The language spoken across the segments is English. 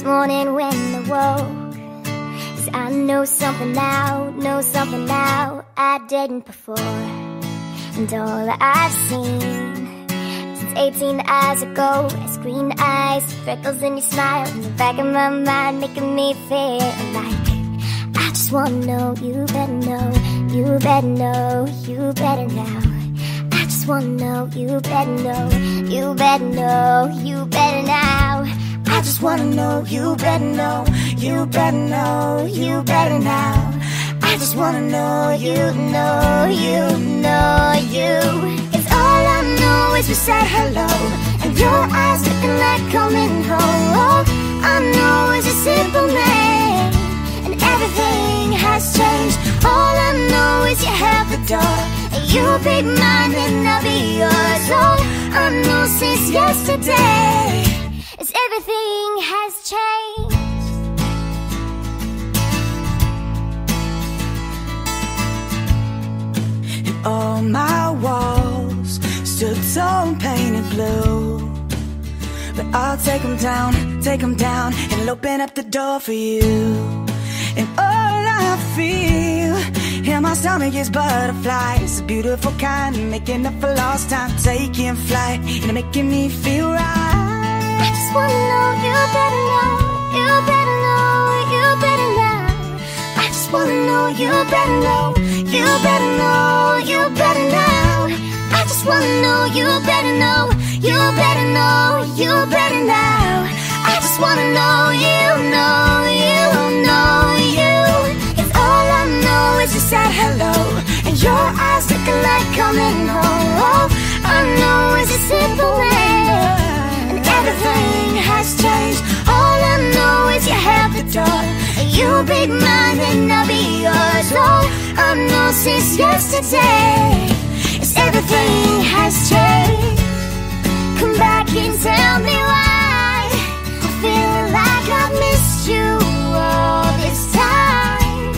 morning when I woke, 'cause I know something now, I didn't before. And all I've seen since 18 hours ago is green eyes, freckles in your smile in the back of my mind, making me feel like I just wanna know, you better know, you better know, you better now. I just wanna know, you better know, you better know, you better now. I just wanna know, you better know, you better know, you better now. I just wanna know, you know, you know, you. 'Cause all I know is you said hello, and your eyes looking like coming home. All I know is you're simple name, and everything has changed. All I know is you have the door, and you'll be mine and I'll be yours. All I know since yesterday is everything has changed. And all my walls stood tall and painted blue, but I'll take them down and open up the door for you. And all I feel in my stomach is butterflies, a beautiful kind, making up for lost time, taking flight, and making me feel right. I just wanna know, you better know, you better know, you better know. I just wanna know, you better know, you better know, you better know. I just wanna know, you better know, you better know, you better know. I just wanna know, you know, you know, you. 'Cause all I know is you said hello, and your eyes looking like coming home. All I know is a simple name, and everything has changed. All I know is you have the door, and you'll be mine and I'll be yours. All I know since yesterday is everything has changed. Come back and tell me why I'm feeling like I've missed you all this time.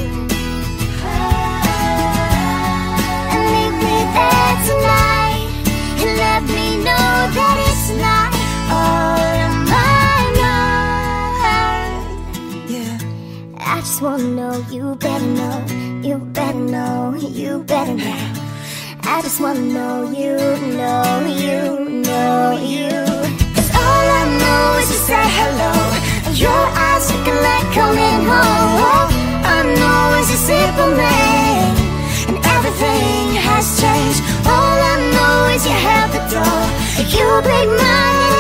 And leave me there tonight, and let me know that it's not all in my mind. Yeah. I just wanna know, you better know, you better know, you better know. I just wanna know, you know, you know, you. 'Cause all I know is you said hello, and your eyes looking like coming home. All I know is your simple name, and everything has changed. All I know is you have the door, and you'll be mine.